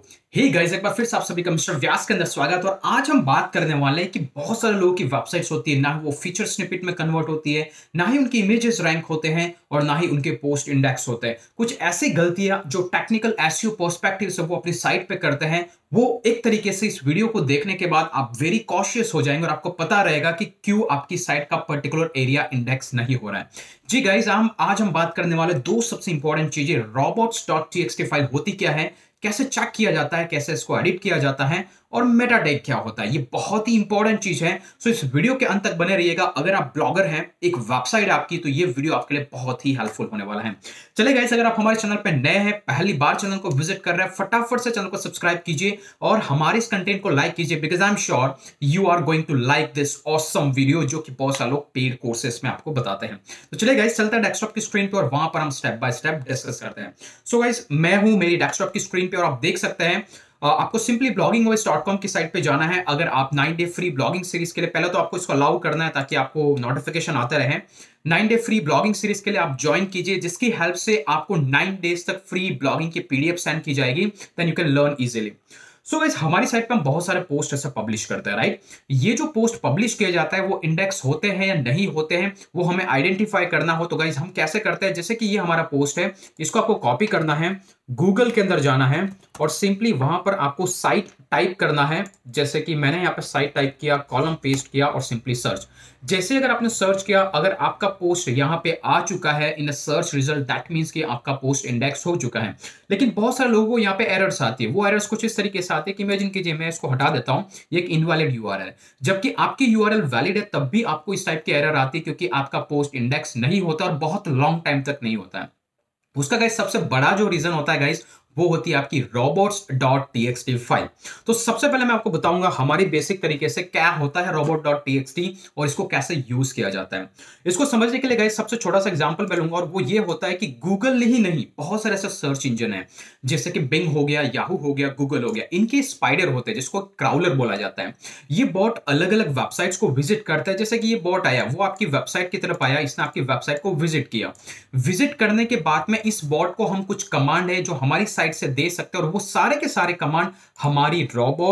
Hey guys, एक बार फिर से आप सभी का मिस्टर व्यास के अंदर स्वागत। और आज हम बात करने वाले हैं कि बहुत सारे लोगों की वेबसाइट्स होती है, ना वो फीचर स्निपेट में कन्वर्ट होती है, ना ही उनकी इमेजेस रैंक होते हैं और ना ही उनके पोस्ट इंडेक्स होते हैं। कुछ ऐसी गलतियां जो टेक्निकल एसईओ पर्सपेक्टिव से वो अपनी साइट पे करते हैं, वो एक तरीके से इस वीडियो को देखने के बाद आप वेरी कॉशियस हो जाएंगे और आपको पता रहेगा कि क्यों आपकी साइट का पर्टिकुलर एरिया इंडेक्स नहीं हो रहा है। जी गाइस, आज हम बात करने वाले दो सबसे इंपॉर्टेंट चीजें, robots.txt फाइल होती क्या है, कैसे चेक किया जाता है, कैसे इसको एडिट किया जाता है और मेटा टैग क्या होता है। ये बहुत ही इंपॉर्टेंट चीज है। सो इस वीडियो के अंत तक बने रहिएगा। अगर आप ब्लॉगर हैं, एक वेबसाइट आपकी, तो ये वीडियो आपके लिए बहुत ही हेल्पफुल होने वाला है। चलिए गाइस, अगर आप हमारे चैनल पे नए हैं, पहली बार चैनल को विजिट कर रहे हैं, फटाफट से चैनल को सब्सक्राइब कीजिए और हमारे इस कंटेंट को लाइक कीजिए, because I am sure you are going to like this awesome video, जो कि बहुत सारे लोग पेड कोर्सेस में आपको बताते हैं। तो चलिए गाइस, चलते हैं डेस्कटॉप की स्क्रीन पे और वहां पर हम स्टेप बाय स्टेप डिस्कस करते हैं। सो गाइस, मैं हूं मेरी डेस्कटॉप की स्क्रीन पे और आप देख सकते हैं आपको सिंपली bloggingos.com की साइट पे जाना है। अगर आप 9 डे फ्री ब्लॉगिंग सीरीज के लिए, पहले तो आपको इसको अलाउ करना है ताकि आपको नोटिफिकेशन आते रहे। 9 डे फ्री ब्लॉगिंग सीरीज के लिए आप ज्वाइन कीजिए, जिसकी हेल्प से आपको 9 डेज तक फ्री ब्लॉगिंग की पीडीएफ सेंड की जाएगी। Then you can learn easily. So guys, हमारी साइट पे हम बहुत सारे पोस्ट ऐसे पब्लिश करते हैं, राइट। ये जो पोस्ट पब्लिश किया जाता है वो इंडेक्स होते हैं या नहीं होते हैं, वो हमें आइडेंटिफाई करना हो तो गाइस हम कैसे करते हैं। जैसे कि ये हमारा पोस्ट है, इसको आपको कॉपी करना है, गूगल के अंदर जाना है और सिंपली वहां पर आपको साइट टाइप करना है। जैसे कि मैंने यहाँ पे साइट टाइप किया, कॉलम पेस्ट किया और सिंपली सर्च। जैसे अगर आपने सर्च किया, अगर आपका पोस्ट यहाँ पे आ चुका है in search result, that means कि आपका पोस्ट इंडेक्स हो चुका है। लेकिन बहुत सारे लोगों को यहाँ पे एरर्स आती है। वो एरर्स कुछ इस तरीके से आती है कि इमेजिन कीजिए, मैं इसको हटा देता हूं, ये एक इनवैलिड यूआरएल है, जबकि आपकी यूआरएल वैलिड है, तब भी आपको इस टाइप की एरर आती है क्योंकि आपका पोस्ट इंडेक्स नहीं होता और बहुत लॉन्ग टाइम तक नहीं होता है। उसका गाइस सबसे बड़ा जो रीजन होता है गाइस, वो होती है आपकी robots.txt फाइल। तो सबसे पहले मैं आपको बताऊंगा हमारी बेसिक तरीके से क्या होता है robot.txt और इसको कैसे यूज किया जाता है। इसको समझने के लिए गाइस सबसे छोटा सा एग्जांपल मैं लूंगा और वो ये होता है कि गूगल ही नहीं, बहुत सारे ऐसे सर्च इंजन है, जैसे कि बिंग हो गया, याहू हो गया, गूगल हो गया, इनके स्पाइडर होते हैं जिसको क्राउलर बोला जाता है। ये बॉट अलग अलग वेबसाइट्स को विजिट करता है। जैसे कि ये बॉट आया, वो आपकी वेबसाइट की तरफ आया, इसने आपकी वेबसाइट को विजिट किया। विजिट करने के बाद में इस बॉट को हम कुछ कमांड है जो हमारी साइट से दे सकते हैं और वो सारे के सारे कमांड हमारी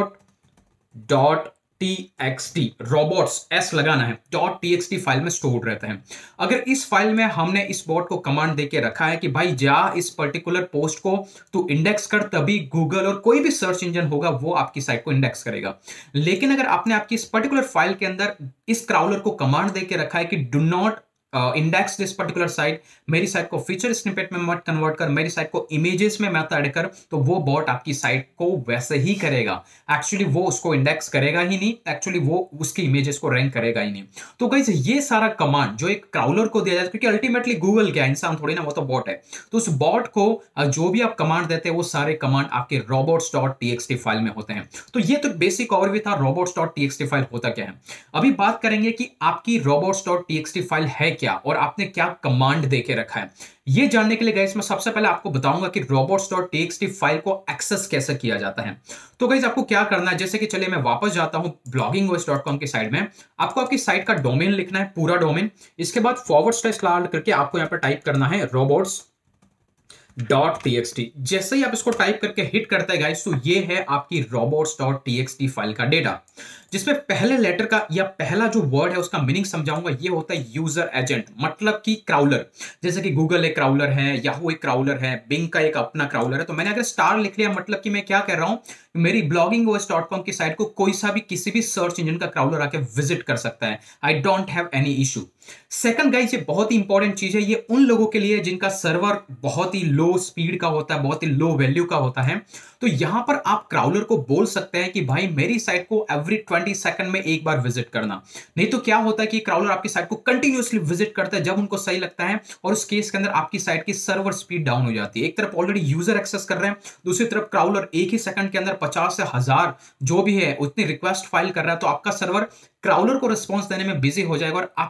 robot.txt, robots s लगाना है, .txt फाइल में स्टोर रहते हैं। अगर इस फाइल में हमने इस बॉट को कमांड देके रखा है कि भाई जा इस पर्टिकुलर पोस्ट को तू इंडेक्स कर, तभी गूगल और कोई भी सर्च इंजन होगा वो आपकी साइट को इंडेक्स करेगा। लेकिन अगर आपने आपकी इस पर्टिकुलर फाइल के अंदर इस क्राउलर को कमांड देके रखा है कि do not index this particular site, मेरी साइट को फीचर स्निपेट में मत कन्वर्ट कर, मेरी साइट को इमेजेस में मत ऐड कर, तो वो बॉट आपकी साइट को वैसे ही करेगा। एक्चुअली वो उसको इंडेक्स करेगा ही नहीं, एक्चुअली वो उसकी इमेजेस को रैंक करेगा ही नहीं। तो गाइस, ये सारा कमांड जो एक क्राउलर को दिया जाता है, क्योंकि अल्टीमेटली गूगल क्या इंसान थोड़ी ना, वो तो बॉट है, तो उस बॉट को जो भी आप कमांड देते हैं वो सारे कमांड आपके robots.txt फाइल में होते हैं। तो ये तो बेसिक ओवरव्यू था robots.txt फाइल होता क्या है। अभी बात करेंगे कि आपकी robots.txt फाइल है क्या और आपने क्या कमांड देके रखा है। ये जानने के लिए गाइस मैं सबसे पहले आपको बताऊंगा कि robots.txt फाइल को एक्सेस कैसे किया जाता है। तो गाइस, आपको क्या करना है, जैसे कि चलिए मैं वापस जाता हूं bloggingos.com की साइड में। आपको आपकी साइट का डोमेन लिखना है, पूरा डोमेन। इसके बाद फॉरवर्ड स्लैश करके आपको यहां पर टाइप करना है robots.txt। जैसे ही आप इसको टाइप करके हिट करते हैं गाइस, तो ये है आपकी robots.txt फाइल का डेटा, जिसमें पहले लेटर का या पहला जो वर्ड है उसका मीनिंग समझाऊंगा। ये होता है यूजर एजेंट, मतलब कि क्राउलर। जैसे कि गूगल एक क्राउलर है, याहू एक क्राउलर है, बिंग का एक अपना क्राउलर है। तो मैंने अगर स्टार लिख लिया, मतलब कि मैं क्या कह रहा हूं, मेरी bloggingos.com की साइट को कोई सा भी किसी भी सर्च इंजन का क्राउलर आके विजिट कर सकता है। I don't have any issue. Second guys, ये बहुत ही इंपॉर्टेंट चीज है, ये उन लोगों के लिए जिनका सर्वर बहुत ही लो स्पीड का होता है, बहुत ही लो वैल्यू का होता है। तो यहां पर आप क्राउलर को बोल सकते हैं कि भाई मेरी साइट को एवरी 20 सेकंड में एक बार विजिट करना। नहीं तो क्या होता है कि क्राउलर आपकी साइट को कंटिन्यूअसली विजिट करता है जब उनको सही लगता है, और उस केस के अंदर आपकी साइट की सर्वर स्पीड डाउन हो जाती है। एक तरफ ऑलरेडी यूजर एक्सेस कर रहे हैं, दूसरी तरफ क्राउलर एक ही सेकंड के अंदर 50 से 1000 जो भी है उतनी रिक्वेस्ट फाइल कर रहा है, तो आपका सर्वर क्राउलर को रिस्पॉन्स देने में बिजी हो जाएगा और आपके यूजर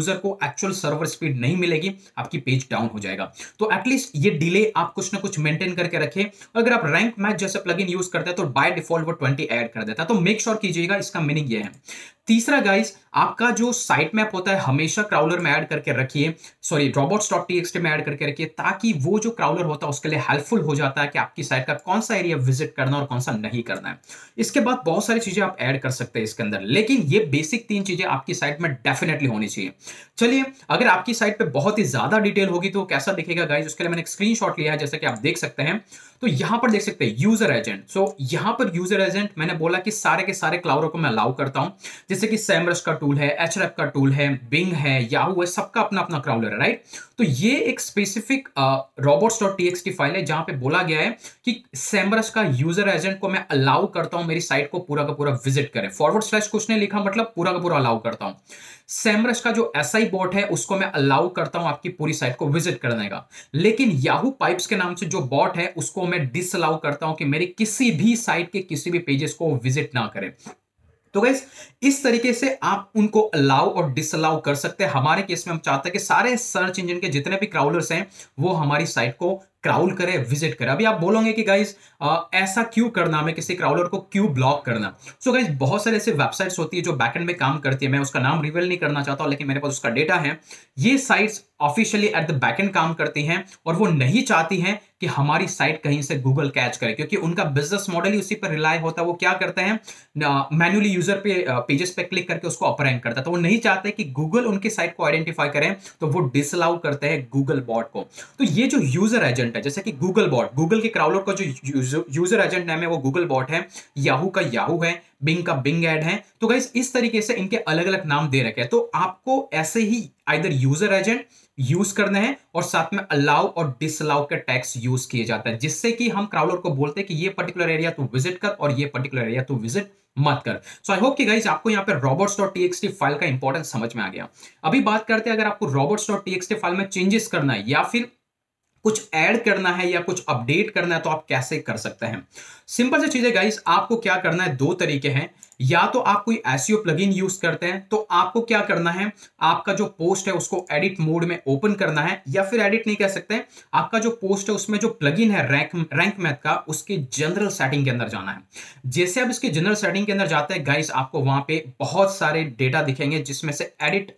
यूजर को एक्चुअल सर्वर स्पीड नहीं मिलेगी, आपकी पेज डाउन हो जाएगा। तो एटलीस्ट ये डिले आप कुछ ना कुछ मेंटेन करके रखें। अगर आप रैंक मैच जैसे प्लगइन यूज करते हैं तो बाय डिफॉल्ट वो 20 ऐड कर देता है, तो मेक श्योर कीजिएगा, इसका मीनिंग ये है। तीसरा गाइस, आपका जो साइट मैप होता है हमेशा क्राउलर में ऐड करके रखिए, सॉरी robots.txt में ऐड करके रखिए, ताकि वो जो क्राउलर होता है उसके लिए हेल्पफुल हो जाता है कि आपकी साइट का कौन सा एरिया विजिट करना और कौन सा नहीं करना है। इसके बाद बहुत सारी चीजें आप ऐड कर सकते हैं इसके अंदर, लेकिन ये बेसिक 3 चीजें आपकी साइट में डेफिनेटली होनी चाहिए। चलिए, अगर आपकी साइट पे बहुत ही ज्यादा डिटेल होगी तो कैसा दिखेगा गाइस, उसके लिए मैंने एक स्क्रीनशॉट लिया है, जैसा कि आप देख सकते हैं। तो यहां पर देख सकते हैं यूजर एजेंट। सो यहां पर यूजर एजेंट मैंने बोला कि सारे के सारे क्लाउडर को मैं अलाउ करता हूं, जैसे कि सेमरस का टूल है, एचरेप का टूल है, बिंग है, याहू है, सबका अपना अपना क्राउलर है, राइट। तो ये एक स्पेसिफिक robots.txt फाइल है जहां पे बोला गया है कि सेमरस का यूजर एजेंट को मैं अलाउ करता हूं मेरी साइट को पूरा का पूरा विजिट करे। फॉरवर्ड / कुछ नहीं लिखा, मतलब पूरा का पूरा अलाउ करता हूं। सेमरस का जो एसआई बॉट है उसको मैं अलाउ करता हूं आपकी पूरी साइट को विजिट करने का, लेकिन याहू पाइप्स के नाम से जो बॉट है उसको मैं डिसअलाउ करता हूं कि मेरी किसी भी साइट के किसी भी पेजेस को विजिट ना करे। तो गाइस, इस तरीके से आप उनको अलाउ और डिसअलाउ कर सकते हैं। हमारे केस में हम चाहते हैं कि सारे सर्च इंजन के जितने भी क्राउलर्स हैं वो हमारी साइट को क्राउल करे, विजिट करे। अभी आप बोलोगे कि गाइस ऐसा क्यों करना, हमें किसी क्राउलर को क्यों ब्लॉक करना। सो गाइस, बहुत सारे ऐसे वेबसाइट्स होती है जो बैकएंड में काम करती है, मैं उसका नाम रिवील नहीं करना चाहता हूं, लेकिन मेरे पास उसका डेटा है। ये sites officially at the backend काम करती हैं और वो नहीं चाहती हैं कि हमारी साइट कहीं से गूगल कैच करे, क्योंकि उनका बिजनेस मॉडल ही उसी पर रिलाय होता है। वो क्या करते हैं, मैन्युअली यूजर पे पेजेस पे क्लिक करके उसको अपर रैंक करता है, तो वो नहीं चाहते कि गूगल उनकी साइट को आइडेंटिफाई करें, तो वो डिसअलाउ करते हैं गूगल बॉट को। तो ये जो यूजर एजेंट है, जैसे कि गूगल बॉट, गूगल के क्राउलर का जो यूजर एजेंट नाम है वो गूगल बॉट है, याहू का याहू है, बिंग का बिंग एड है। तो गाइस, इस तरीके से इनके अलग अलग नाम दे रखे हैं। तो आपको ऐसे ही आइदर यूजर एजेंट यूज करने हैं और साथ में अलाउ और डिसअलाउ के टैग्स यूज किए जाते हैं, जिससे कि हम क्राउलर को बोलते हैं कि ये पर्टिकुलर एरिया तू विजिट कर और ये पर्टिकुलर एरिया तू विजिट मत कर। सो आई होप कि गाइस आपको यहाँ पे robots.txt फाइल का इंपॉर्टेंस समझ में आ गया। अभी बात करते हैं, अगर आपको robots.txt फाइल में चेंजेस करना है या फिर कुछ ऐड करना है या कुछ अपडेट करना है तो आप कैसे कर सकते हैं। सिंपल सी चीजें गाइस, आपको क्या करना है, 2 तरीके हैं। या तो आप कोई एसईओ प्लगइन यूज करते हैं तो आपको क्या करना है, आपका जो पोस्ट है उसको एडिट मोड में ओपन करना है, या फिर एडिट नहीं कह सकते, आपका जो पोस्ट है उसमें जो प्लगइन है रैंक मैथ का, उसके जनरल सेटिंग के अंदर जाना है। जैसे आप इसके जनरल सेटिंग के अंदर जाते हैं गाइस, आपको वहां पे बहुत सारे डेटा दिखेंगे, जिसमें से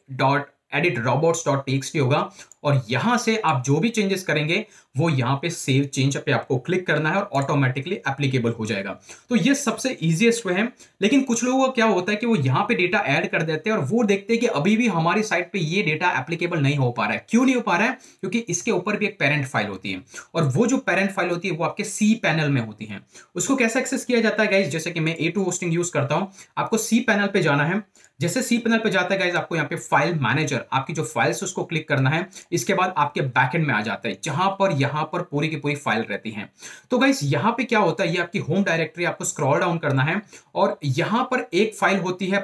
एडिट robots.txt होगा, और यहां से आप जो भी चेंजेस करेंगे वो यहां पे सेव चेंज पे आपको क्लिक करना है और ऑटोमेटिकली एप्लीकेबल हो जाएगा। तो ये सबसे इजीएस्ट वे है। लेकिन कुछ लोगों का क्या होता है कि वो यहां पे डेटा ऐड कर देते हैं और वो देखते हैं कि अभी भी हमारी साइट पे ये डेटा एप्लीकेबल नहीं हो पा रहा है। क्यों नहीं हो पा रहा है, क्योंकि इसके ऊपर भी एक पेरेंट फाइल होती है, और वो जो पेरेंट फाइल होती है वो आपके सी पैनल में होती है। उसको कैसे एक्सेस किया जाता है गाइस, जैसे कि मैं A2 होस्टिंग यूज करता हूं, आपको सी पैनल पे जाना है। जैसे सी पैनल पे जाता है गाइस, आपको यहाँ पे फाइल मैनेजर, आपकी जो फाइल्स उसको क्लिक करना है। इसके बाद आपके बैकएंड में आ जाता है, जहां पर यहां पर पूरी की पूरी फाइल रहती है। तो गाइस, यहां पे क्या होता है, ये आपकी होम डायरेक्टरी, आपको स्क्रॉल डाउन करना है और यहां पर एक फाइल होती है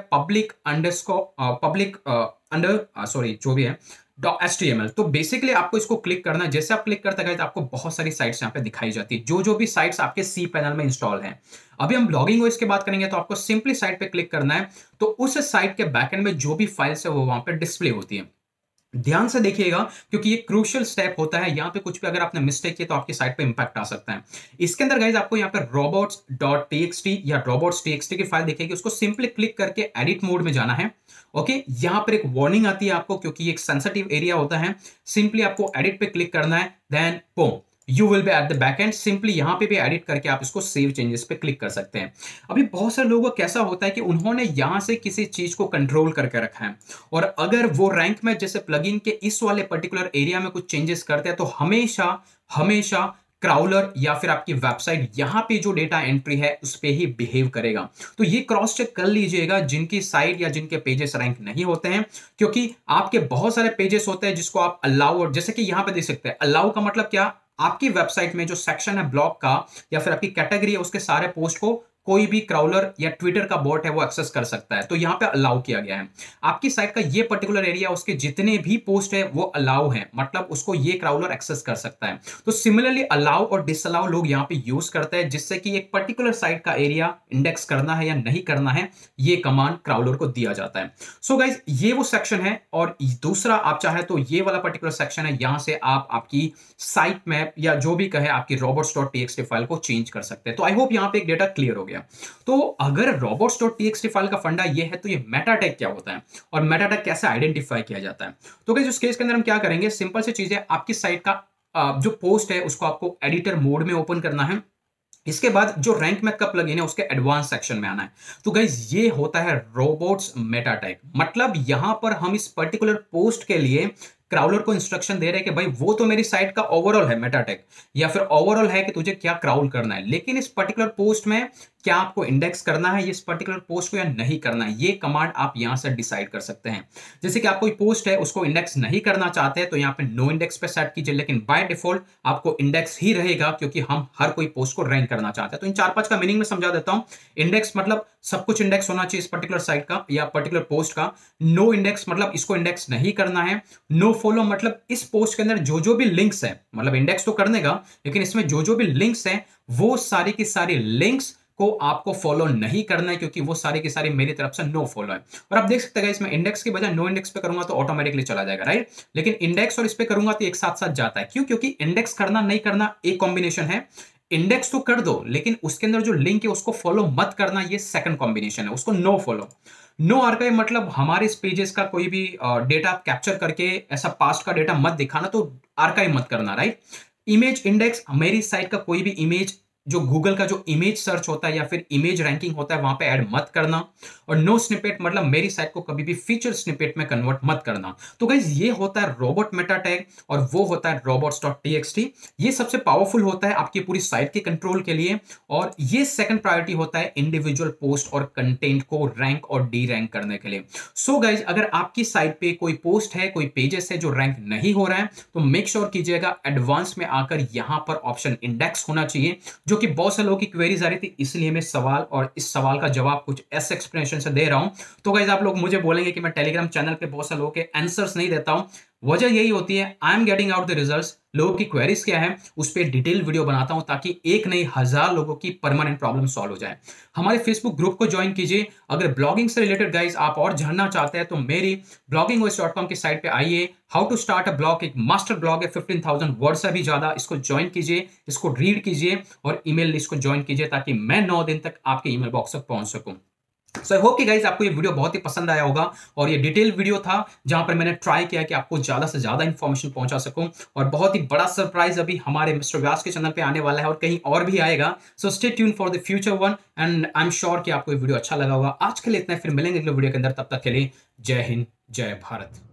जो भी है .html। तो बेसिकली आपको इसको क्लिक करना है। जैसे आप क्लिक करते हैं आपको बहुत सारी साइट्स यहाँ पे दिखाई जाती है, जो भी साइट्स आपके सी पैनल में इंस्टॉल हैं। अभी हम लॉगिंग ओएस की बात करेंगे तो आपको सिंपली साइट पे क्लिक करना है, तो उस साइट के बैकएंड में जो भी फाइल्स है वो वहां पे डिस्प्ले होती है। ध्यान से देखिएगा, क्योंकि ये क्रूशियल स्टेप होता है। यहाँ पे कुछ भी अगर आपने मिस्टेक किया तो आपकी साइट पे इंपैक्ट आ सकता है। इसके अंदर गाइस आपको यहाँ पे robots.txt या robots.txt की फाइल दिखेगी, उसको सिंपली क्लिक करके एडिट मोड में जाना है। ओके, यहाँ पर एक वार्निंग आती है आपको, क्योंकि ये एक सेंसिटिव एरिया होता है। सिंपली आपको एडिट पे क्लिक करना है, then boom, you will be at the back end. Simply यहां पे भी एडिट करके आप इसको सेव चेंजेस पे क्लिक कर सकते हैं। अभी बहुत सारे लोगों को कैसा होता है कि उन्होंने यहां से किसी चीज को कंट्रोल करके रखा है, और अगर वो रैंक में जैसे प्लगइन के इस वाले पर्टिकुलर एरिया में कुछ चेंजेस करते हैं तो हमेशा क्राउलर या फिर आपकी वेबसाइट यहां पे जो डेटा एंट्री है उस पे ही बिहेव करेगा। तो ये क्रॉस चेक कर लीजिएगा जिनकी साइट या जिनके पेजेस रैंक नहीं होते हैं, क्योंकि आपके बहुत सारे पेजेस होते हैं जिसको आप अलाउ, और जैसे कि यहां पे देख सकते हैं, अलाउ का मतलब क्या, आपकी वेबसाइट में जो सेक्शन है ब्लॉग का या फिर आपकी कैटेगरी है उसके सारे पोस्ट को कोई भी क्राउलर या ट्विटर का बॉट है वो एक्सेस कर सकता है। तो यहां पे अलाउ किया गया है। आपकी साइट का ये पर्टिकुलर एरिया, उसके जितने भी पोस्ट है वो अलाउ है, मतलब उसको ये क्राउलर एक्सेस कर सकता है। तो सिमिलरली अलाउ और डिसअलाउ लोग यहां पे यूज करते हैं, जिससे कि एक पर्टिकुलर साइट का एरिया इंडेक्स करना है या नहीं करना है, ये कमांड क्राउलर को दिया जाता है। सो गाइज, ये वो सेक्शन है। और दूसरा आप चाहे तो ये वाला पर्टिकुलर सेक्शन है, यहां से आप आपकी साइट मैप या जो भी कहे आपकी robots.txt फाइल को चेंज कर सकते हैं। तो आई होप यहां पे एक डेटा क्लियर हो गया। तो अगर robots.txt फाइल का फंडा ये है, तो ये मेटा टैग क्या होता है और मेटा टैग कैसे आइडेंटिफाई किया जाता है। तो गाइस, उस केस के अंदर हम क्या करेंगे, सिंपल सी चीज है, आपकी साइट का जो पोस्ट है उसको आपको एडिटर मोड में ओपन करना है। इसके बाद जो रैंक मैथ का प्लगइन है उसके एडवांस सेक्शन में आना है। तो गाइस, ये होता है रोबोट्स मेटा टैग। मतलब यहां पर हम इस पर्टिकुलर पोस्ट के लिए क्राउलर को इंस्ट्रक्शन दे रहे हैं कि भाई वो तो मेरी साइट का ओवरऑल है मेटा टैग, या फिर ओवरऑल है कि तुझे क्या क्राउल करना है, लेकिन इस पर्टिकुलर पोस्ट में क्या आपको इंडेक्स करना है इस पर्टिकुलर पोस्ट को या नहीं करना है, ये कमांड आप यहां से डिसाइड कर सकते हैं। जैसे कि आप कोई पोस्ट है उसको इंडेक्स नहीं करना चाहते हैं तो यहां पे नो इंडेक्स पे सेट कीजिए, लेकिन बाय डिफॉल्ट आपको इंडेक्स ही रहेगा, क्योंकि हम हर कोई पोस्ट को रैंक करना चाहते हैं। तो इन 4-5 का मीनिंग में समझा देता हूं। इंडेक्स मतलब सब कुछ इंडेक्स होना चाहिए इस पर्टिकुलर साइट का या पर्टिकुलर पोस्ट का। नो इंडेक्स मतलब इसको इंडेक्स नहीं करना है। नो फॉलो मतलब इस पोस्ट के अंदर जो जो भी लिंक्स है, मतलब इंडेक्स तो कर देगा, लेकिन इसमें जो जो भी लिंक्स हैं वो सारी की सारी लिंक्स को आपको फॉलो नहीं करना है, क्योंकि वो सारी की सारी मेरी तरफ से नो फॉलो है। और आप देख सकते हैं इसमें इंडेक्स के बजाय नो इंडेक्स पे करूंगा तो ऑटोमेटिकली चला जाएगा, राइट। लेकिन इंडेक्स और इस पे करूंगा तो एक साथ साथ जाता है। क्यों? क्योंकि इंडेक्स करना नहीं करना एक कॉम्बिनेशन है, इंडेक्स तो कर दो लेकिन उसके अंदर जो लिंक है उसको फॉलो मत करना, ये सेकंड कॉम्बिनेशन है, उसको नो फॉलो। नो आर्काइव मतलब हमारे इस पेजेस का कोई भी डेटा कैप्चर करके ऐसा पास्ट का डेटा मत दिखाना, तो आर्काइव मत करना, राइट। इमेज इंडेक्स, मेरी साइट का कोई भी इमेज जो गूगल का जो इमेज सर्च होता है या फिर इमेज रैंकिंग होता है वहां पे ऐड मत करना। और नो स्निपेट मतलब मेरी साइट को कभी भी फीचर स्निपेट में कन्वर्ट मत करना। तो गाइस, ये होता है रोबोट मेटा टैग और वो होता है robots.txt। ये सबसे पावरफुल होता है आपकी पूरी साइट के कंट्रोल के लिए, और ये सेकंड प्रायोरिटी होता है इंडिविजुअल पोस्ट और कंटेंट को रैंक और डी रैंक करने के लिए। सो गाइज, अगर आपकी साइट पे कोई पोस्ट है, कोई पेजेस है जो रैंक नहीं हो रहा है, तो मेक श्योर कीजिएगा एडवांस में आकर यहां पर ऑप्शन इंडेक्स होना चाहिए, जो कि बहुत से लोगों की क्वेरीज आ रही थी, इसलिए मैं सवाल और इस सवाल का जवाब कुछ ऐसे एक्सप्लेनेशन से दे रहा हूं। तो गाइस, आप लोग मुझे बोलेंगे कि मैं टेलीग्राम चैनल पे बहुत से लोगों के आंसर्स नहीं देता हूं, वजह यही होती है, I am getting out the results. लोगों की क्वेरीज क्या है उस पर डिटेल वीडियो बनाता हूं, ताकि एक नहीं 1000 लोगों की परमानेंट प्रॉब्लम सॉल्व हो जाए। हमारे फेसबुक ग्रुप को ज्वाइन कीजिए। अगर ब्लॉगिंग से रिलेटेड गाइज आप और जानना चाहते हैं तो मेरी bloggingos.com की साइट पे आइए। How to start a blog एक मास्टर ब्लॉग है, 15,000 वर्ड से भी ज्यादा। इसको ज्वाइन कीजिए, इसको रीड कीजिए और ईमेल लिस्ट को ज्वाइन कीजिए, ताकि मैं 9 दिन तक आपके ईमेल बॉक्स तक पहुंच सकूं। सो आई होप कि गाइस आपको ये वीडियो बहुत ही पसंद आया होगा, और ये डिटेल वीडियो था जहां पर मैंने ट्राई किया कि आपको ज्यादा से ज्यादा इंफॉर्मेशन पहुंचा सकूं। और बहुत ही बड़ा सरप्राइज अभी हमारे मिस्टर व्यास के चैनल पे आने वाला है और कहीं और भी आएगा। So stay tune for the future one, and I am sure कि आपको ये वीडियो अच्छा लगा होगा। आज के लिए इतना, फिर मिलेंगे अगले वीडियो के अंदर। तब तक के लिए जय हिंद, जय भारत।